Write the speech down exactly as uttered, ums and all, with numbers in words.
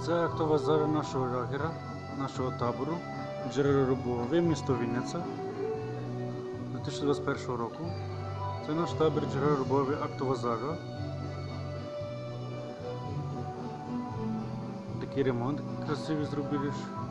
Це актова зара нашого лагера, нашого табору, джерело Рубове, місто Вінниця дві тисячі двадцять першого року. Це наш табір джерело Рубове, актова зара. Такий ремонт красивий зробили.